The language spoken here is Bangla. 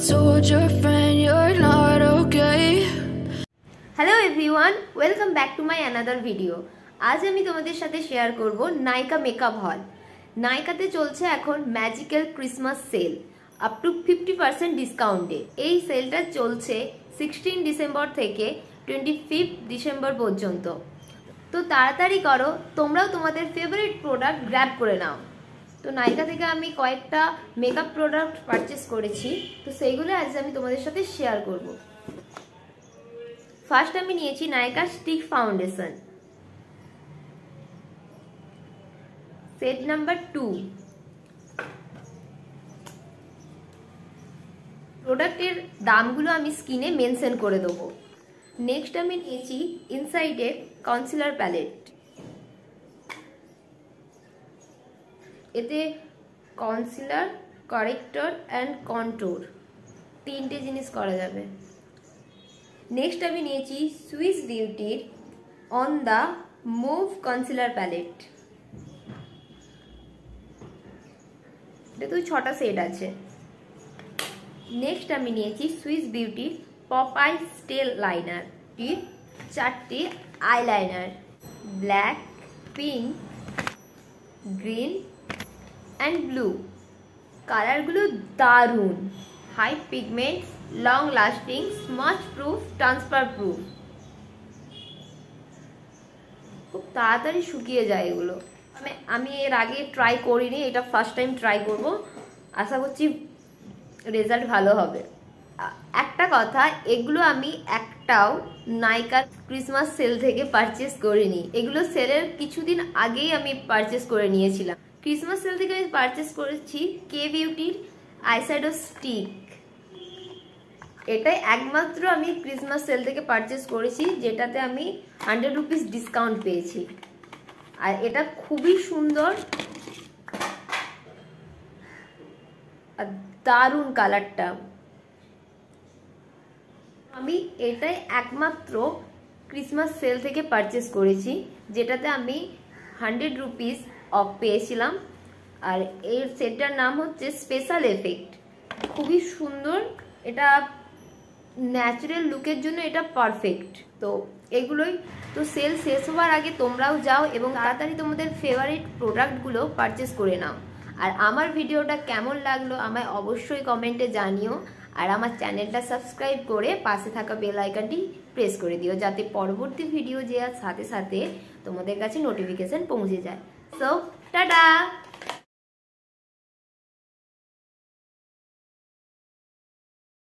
told your friend you're not okay. Hello everyone, welcome back to my another video. আজ আমি তোমাদের সাথে শেয়ার করব নাইকা মেকআপ হল। নাইকাতে চলছে এখন magical Christmas sale up to 50% ডিসকাউন্টে। এই সেলটা চলছে 16 ডিসেম্বর থেকে 25 ডিসেম্বর পর্যন্ত। তো তাড়াতাড়ি করো, তোমরাও তোমাদের ফেভারিট প্রোডাক্ট গ্র্যাব করে নাও। তো নাইকা থেকে আমি কয়েকটা মেকআপ প্রোডাক্ট পারচেস করেছি, তো সেইগুলো আজ আমি তোমাদের সাথে শেয়ার করব। ফার্স্ট আমি নিয়েছি Nykaa stick foundation set number 2। প্রোডাক্টের দামগুলো আমি স্ক্রিনে মেনশন করে দেবো। নেক্সট আমি নিয়েছি ইনসাইডের কনসিলার প্যালেট। এতে কনসিলার, কারেক্টর অ্যান্ড কন্ট্যুর তিনটে জিনিস করা যাবে। নেক্সট আমি নিয়েছি সুইস বিউটির on the move concealer palette. এটা তো 6টা সেট আছে। নেক্সট আমি নিয়েছি সুইস বিউটির পপ আই স্টেল লাইনার, 4টে eyeliner, black, pink, green and blue. কালারগুলো দারুণ, high pigments, long lasting, smudge proof, transfer proof. খুব তাড়াতাড়ি শুকিয়ে যায় এগুলো। আমি এর আগে ট্রাই করিনি, এটা ফার্স্ট টাইম ট্রাই করব। আশা করছি রেজাল্ট ভালো হবে। একটা কথা, এগুলো আমি একটাও নাইকা ক্রিসমাস সেল থেকে পারচেস করিনি। এগুলো সেলের কিছুদিন আগেই আমি পারচেস করে নিয়েছিলাম। ক্রিসমাস সেল থেকে আমি পারচেস করেছি কে বিউটির আইশ্যাডো স্টিক। এটাই একমাত্র আমি ক্রিসমাস সেল থেকে পারচেস করেছি যেটাতে আমি 100 রুপিস ডিসকাউন্ট পেয়েছি। আর এটা খুবই সুন্দর আর দারুণ কালারটা। আমি এটাই একমাত্র ক্রিসমাস সেল থেকে পারচেস করেছি যেটাতে আমি 100 রুপিস অফ পেয়েছিলাম। আর এর সেটটার নাম হচ্ছে স্পেশাল এফেক্ট। খুবই সুন্দর, এটা ন্যাচারাল লুকের জন্য এটা পারফেক্ট। তো এগুলোই তো সেল শেষ হওয়ার আগে তোমরাও যাও এবং তাড়াতাড়ি তোমাদের ফেভারিট প্রোডাক্টগুলো পারচেস করে নাও। আর আমার ভিডিওটা কেমন লাগলো আমায় অবশ্যই কমেন্টে জানিও। আর আমার চ্যানেলটা সাবস্ক্রাইব করে পাশে থাকা বেল আইকনটি প্রেস করে দিও যাতে পরবর্তী ভিডিও দেওয়ার সাথে সাথে তোমাদের কাছে নোটিফিকেশন পৌঁছে যায়। So tata.